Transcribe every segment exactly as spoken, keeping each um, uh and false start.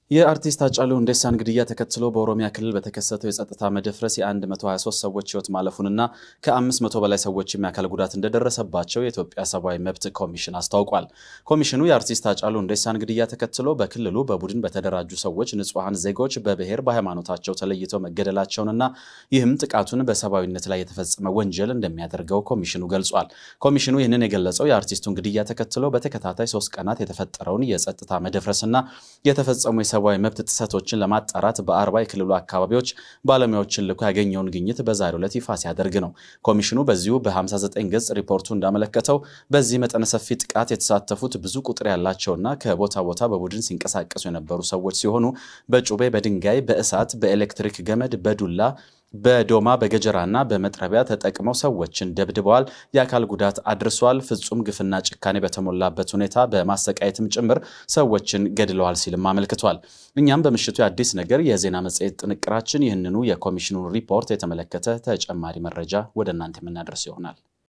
የአርቲስት አጫሉ ሁንዴሳን ግድያ ተከትሎ በኦሮሚያ ክልል በተከሰተው የጸጥታ መደፍረስ የ123 ሰዎች ህይወት ማለፉንና ከ500 በላይ ሰዎች የአካል ጉዳት እንደደረሰባቸው የኢትዮጵያ ሰብአዊ መብት ኮሚሽን አስታውቋል። ኮሚሽኑ የአርቲስት አጫሉ ሁንዴሳን ግድያ ተከትሎ በክልሉ በቡድን በተደራጁ ሰዎች ንጹሃን ዜጎች በብሔር በሃይማኖታቸው ተለይተው መገደላቸውንና ይህም ጥቃቱን በሰብአዊነት ላይ የተፈጸመ ወንጀል እንደሚያደርገው ኮሚሽኑ ገልጿል። ኮሚሽኑ ይህንን የገለጸው የአርቲስቱን ግድያ ተከትሎ በተከታታይ ሶስት ቀናት የተፈጠረውን የጸጥታ መደፍረስና የተፈጸሙ ሰብአዊ መብት ጥሰቶችን ለማጣራት በአርባ የክልሉ አካባቢዎች ባለሙያዎችን ልኮ ያገኘውን ግኝት በዛሬው ዕለት ይፋ ሲያደርግ ነው። ኮሚሽኑ በዚሁ በ59 ገጽ ሪፖርቱ እንዳመለከተው በዚህ መጠነ ሰፊ ጥቃት የተሳተፉት ብዙ ቁጥር ያላቸውና ከቦታ ቦታ በቡድን ሲንቀሳቀሱ የነበሩ ሰዎች ሲሆኑ በጩቤ፣ በድንጋይ፣ በእሳት፣ በኤሌክትሪክ ገመድ፣ በዱላ በዶማ በገጀራና በመጥረቢያ ተጠቅመው ሰዎችን ደብድበዋል፣ የአካል ጉዳት አድርሷል፣ ፍጹም ግፍና ጭካኔ በተሞላበት ሁኔታ በማሰቃየትም ጭምር ሰዎችን ገድለዋል ሲልም አመልክቷል። እኛም በምሽቱ የአዲስ ነገር የዜና መጽሔት ጥንቅራችን ይህንኑ የኮሚሽኑን ሪፖርት የተመለከተ ተጨማሪ መረጃ ወደ እናንተ የምናደርስ ይሆናል።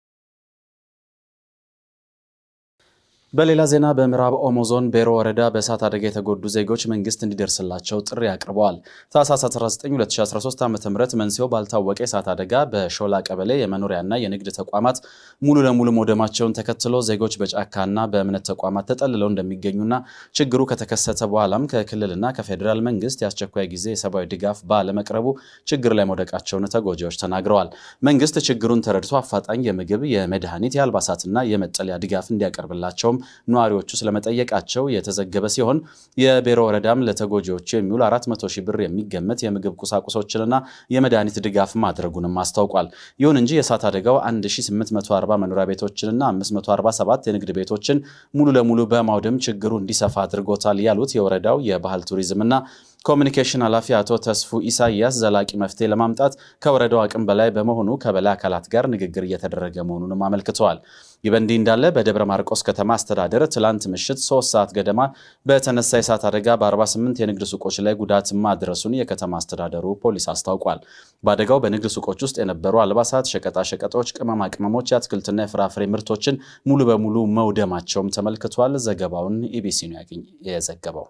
በሌላ ዜና በምዕራብ ኦሞ ዞን ቤሮ ወረዳ በእሳት አደጋ የተጎዱ ዜጎች መንግስት እንዲደርስላቸው ጥሪ አቅርበዋል። ታህሳስ አስራ ዘጠኝ ሁለት ሺህ አስራ ሶስት ዓመተ ምህረት መንስኤው ባልታወቀ የእሳት አደጋ በሾላ ቀበሌ የመኖሪያና የንግድ ተቋማት ሙሉ ለሙሉ መውደማቸውን ተከትሎ ዜጎች በጫካና በእምነት ተቋማት ተጠልለው እንደሚገኙና ችግሩ ከተከሰተ በኋላም ከክልልና ከፌደራል መንግስት ያስቸኳይ ጊዜ የሰብአዊ ድጋፍ ባለመቅረቡ ችግር ላይ መውደቃቸውን ተጎጂዎች ተናግረዋል። መንግስት ችግሩን ተረድቶ አፋጣኝ የምግብ፣ የመድኃኒት፣ የአልባሳትና የመጠለያ ድጋፍ እንዲያቀርብላቸው ኗሪዎቹ ስለመጠየቃቸው የተዘገበ ሲሆን የቤሮ ወረዳም ለተጎጂዎች የሚውል አራት መቶ ሺህ ብር የሚገመት የምግብ ቁሳቁሶችንና የመድኃኒት ድጋፍ ማድረጉንም አስታውቋል። ይሁን እንጂ የእሳት አደጋው አንድ ሺህ ስምንት መቶ አርባ መኖሪያ ቤቶችንና አምስት መቶ አርባ ሰባት የንግድ ቤቶችን ሙሉ ለሙሉ በማውደም ችግሩ እንዲሰፋ አድርጎታል ያሉት የወረዳው የባህል ቱሪዝምና ኮሚኒኬሽን ኃላፊ አቶ ተስፉ ኢሳያስ ዘላቂ መፍትሄ ለማምጣት ከወረዳው አቅም በላይ በመሆኑ ከበላይ አካላት ጋር ንግግር እየተደረገ መሆኑንም አመልክተዋል። ይበንዲ እንዳለ በደብረ ማርቆስ ከተማ አስተዳደር ትላንት ምሽት ሶስት ሰዓት ገደማ በተነሳ የእሳት አደጋ በ48 የንግድ ሱቆች ላይ ጉዳት ማድረሱን የከተማ አስተዳደሩ ፖሊስ አስታውቋል። በአደጋው በንግድ ሱቆች ውስጥ የነበሩ አልባሳት፣ ሸቀጣ ሸቀጦች፣ ቅመማ ቅመሞች፣ የአትክልትና የፍራፍሬ ምርቶችን ሙሉ በሙሉ መውደማቸውም ተመልክቷል። ዘገባውን ኢቢሲ ነው ያገኘው።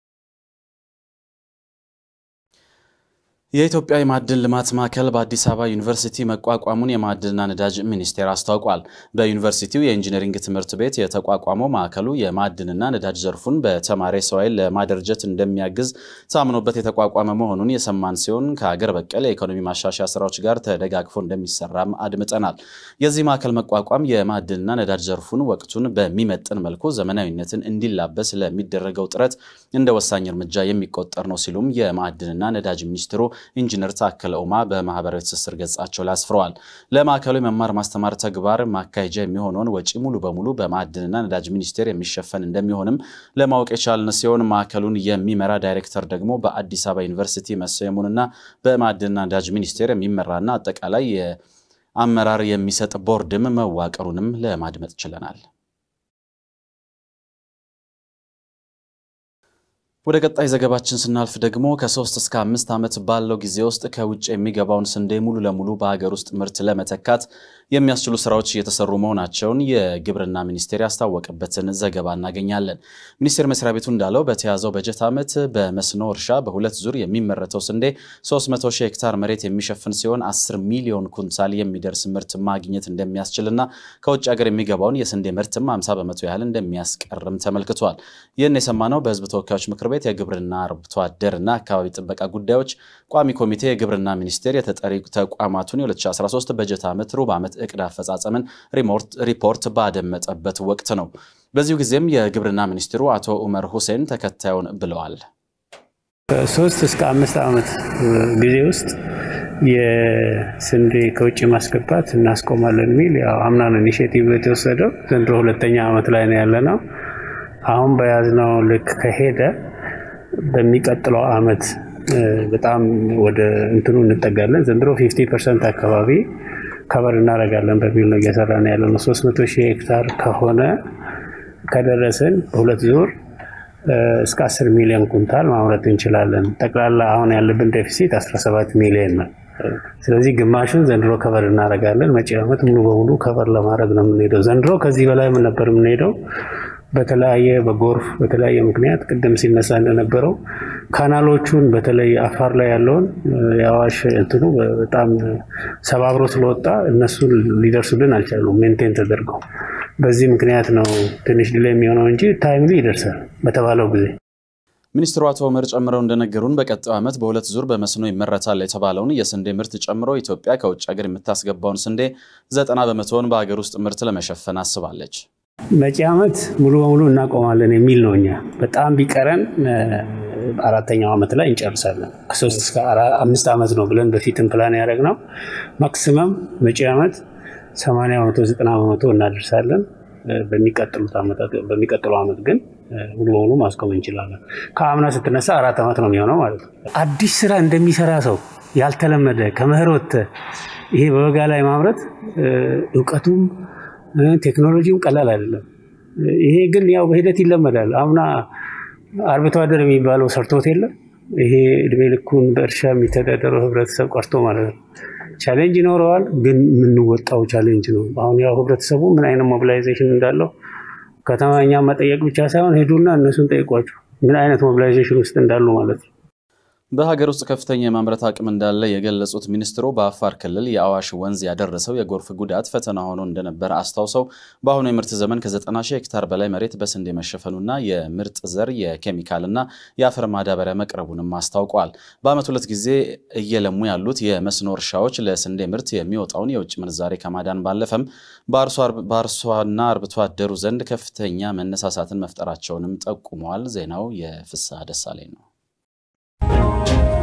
የኢትዮጵያ የማዕድን ልማት ማዕከል በአዲስ አበባ ዩኒቨርሲቲ መቋቋሙን የማዕድንና ነዳጅ ሚኒስቴር አስታውቋል። በዩኒቨርሲቲው የኢንጂነሪንግ ትምህርት ቤት የተቋቋመው ማዕከሉ የማዕድንና ነዳጅ ዘርፉን በተማሪ ሰው ኃይል ለማደራጀት እንደሚያግዝ ታምኖበት የተቋቋመ መሆኑን የሰማን ሲሆን ከሀገር በቀል የኢኮኖሚ ማሻሻያ ስራዎች ጋር ተደጋግፎ እንደሚሰራም አድምጠናል። የዚህ ማዕከል መቋቋም የማዕድንና ነዳጅ ዘርፉን ወቅቱን በሚመጥን መልኩ ዘመናዊነትን እንዲላበስ ለሚደረገው ጥረት እንደ ወሳኝ እርምጃ የሚቆጠር ነው ሲሉም የማዕድንና ነዳጅ ሚኒስትሩ ኢንጂነር ታከለ ኡማ በማህበራዊ ትስስር ገጻቸው ላይ አስፍረዋል። ለማዕከሉ የመማር ማስተማር ተግባር ማካሄጃ የሚሆነውን ወጪ ሙሉ በሙሉ በማዕድንና ነዳጅ ሚኒስቴር የሚሸፈን እንደሚሆንም ለማወቅ የቻልን ሲሆን ማዕከሉን የሚመራ ዳይሬክተር ደግሞ በአዲስ አበባ ዩኒቨርሲቲ መሰየሙንና በማዕድንና ነዳጅ ሚኒስቴር የሚመራና አጠቃላይ የአመራር የሚሰጥ ቦርድም መዋቀሩንም ለማድመጥ ችለናል። ወደ ቀጣይ ዘገባችን ስናልፍ ደግሞ ከ3 እስከ አምስት ዓመት ባለው ጊዜ ውስጥ ከውጭ የሚገባውን ስንዴ ሙሉ ለሙሉ በሀገር ውስጥ ምርት ለመተካት የሚያስችሉ ስራዎች እየተሰሩ መሆናቸውን የግብርና ሚኒስቴር ያስታወቀበትን ዘገባ እናገኛለን። ሚኒስቴር መስሪያ ቤቱ እንዳለው በተያዘው በጀት ዓመት በመስኖ እርሻ በሁለት ዙር የሚመረተው ስንዴ ሶስት መቶ ሺህ ሄክታር መሬት የሚሸፍን ሲሆን አስር ሚሊዮን ኩንታል የሚደርስ ምርት ማግኘት እንደሚያስችልና ከውጭ ሀገር የሚገባውን የስንዴ ምርትም ሃምሳ በመቶ ያህል እንደሚያስቀርም ተመልክቷል። ይህን የሰማነው በህዝብ ተወካዮች ምክር ቤት የግብርና አርብቶ አደርና አካባቢ ጥበቃ ጉዳዮች ቋሚ ኮሚቴ የግብርና ሚኒስቴር የተጠሪ ተቋማቱን የ2013 በጀት ዓመት ሩብ ዓመት እቅድ አፈጻጸምን ሪፖርት ባደመጠበት ወቅት ነው። በዚሁ ጊዜም የግብርና ሚኒስትሩ አቶ ኡመር ሁሴን ተከታዩን ብለዋል። ከ3 እስከ አምስት ዓመት ጊዜ ውስጥ የስንዴ ከውጭ ማስገባት እናስቆማለን የሚል ያው አምናን ኢኒሼቲቭ የተወሰደው ዘንድሮ ሁለተኛ ዓመት ላይ ነው ያለነው። አሁን በያዝነው ልክ ከሄደ በሚቀጥለው ዓመት በጣም ወደ እንትኑ እንጠጋለን። ዘንድሮ ፊፍቲ ፐርሰንት አካባቢ ከበር እናደርጋለን በሚል ነው እየሰራን ያለነው። ሶስት መቶ ሺህ ሄክታር ከሆነ ከደረሰን በሁለት ዙር እስከ አስር ሚሊዮን ኩንታል ማምረት እንችላለን። ጠቅላላ አሁን ያለብን ዴፊሲት አስራ ሰባት ሚሊዮን ነው። ስለዚህ ግማሹን ዘንድሮ ከበር እናደርጋለን። መጪው ዓመት ሙሉ በሙሉ ከበር ለማድረግ ነው የምንሄደው። ዘንድሮ ከዚህ በላይ ምን ነበር የምንሄደው? በተለያየ በጎርፍ በተለያየ ምክንያት ቅድም ሲነሳ እንደነበረው ካናሎቹን በተለይ አፋር ላይ ያለውን ያዋሽ እንትኑ በጣም ሰባብሮ ስለወጣ እነሱን ሊደርሱልን አልቻሉም ሜንቴን ተደርገው በዚህ ምክንያት ነው ትንሽ ዲሌይ የሚሆነው እንጂ ታይምሊ ይደርሳል በተባለው ጊዜ ሚኒስትሩ አቶ ኡመር ጨምረው እንደነገሩን በቀጣዩ ዓመት በሁለት ዙር በመስኖ ይመረታል የተባለውን የስንዴ ምርት ጨምሮ ኢትዮጵያ ከውጭ ሀገር የምታስገባውን ስንዴ ዘጠና በመቶውን በአገር ውስጥ ምርት ለመሸፈን አስባለች መጪ ዓመት ሙሉ በሙሉ እናቆማለን የሚል ነው እኛ በጣም ቢቀረን አራተኛው ዓመት ላይ እንጨርሳለን ከሶስት እስከ አምስት ዓመት ነው ብለን በፊትም ፕላን ያደረግነው ማክሲመም መጪ ዓመት ሰማንያ በመቶ ዘጠና በመቶ እናደርሳለን በሚቀጥሉት ዓመታት በሚቀጥለው ዓመት ግን ሙሉ በሙሉ ማስቆም እንችላለን ከአምና ስትነሳ አራት ዓመት ነው የሚሆነው ማለት ነው አዲስ ስራ እንደሚሰራ ሰው ያልተለመደ ከመህሮት ይሄ በበጋ ላይ ማምረት ዕውቀቱም ቴክኖሎጂው ቀላል አይደለም ይሄ ግን ያው በሂደት ይለመዳል አምና አርብቶ አደር የሚባለው ሰርቶት የለም ይሄ እድሜ ልኩን በእርሻ የሚተዳደረው ህብረተሰብ ቀርቶ ማለት ነው ቻሌንጅ ይኖረዋል ግን ምን ወጣው ቻሌንጅ ነው አሁን ያው ህብረተሰቡ ምን አይነት ሞቢላይዜሽን እንዳለው ከተማኛ መጠየቅ ብቻ ሳይሆን ሄዱና እነሱን ጠይቋቸው ምን አይነት ሞቢላይዜሽን ውስጥ እንዳሉ ማለት ነው በሀገር ውስጥ ከፍተኛ የማምረት አቅም እንዳለ የገለጹት ሚኒስትሩ በአፋር ክልል የአዋሽ ወንዝ ያደረሰው የጎርፍ ጉዳት ፈተና ሆኖ እንደነበር አስታውሰው በአሁኑ የምርት ዘመን ከዘጠና ሺህ ሄክታር በላይ መሬት በስንዴ መሸፈኑና የምርጥ ዘር የኬሚካልና የአፈር ማዳበሪያ መቅረቡንም አስታውቋል በአመት ሁለት ጊዜ እየለሙ ያሉት የመስኖ እርሻዎች ለስንዴ ምርት የሚወጣውን የውጭ ምንዛሬ ከማዳን ባለፈም በአርሶና አርብቶ አደሩ ዘንድ ከፍተኛ መነሳሳትን መፍጠራቸውንም ጠቁመዋል ዜናው የፍስሐ ደሳለኝ ነው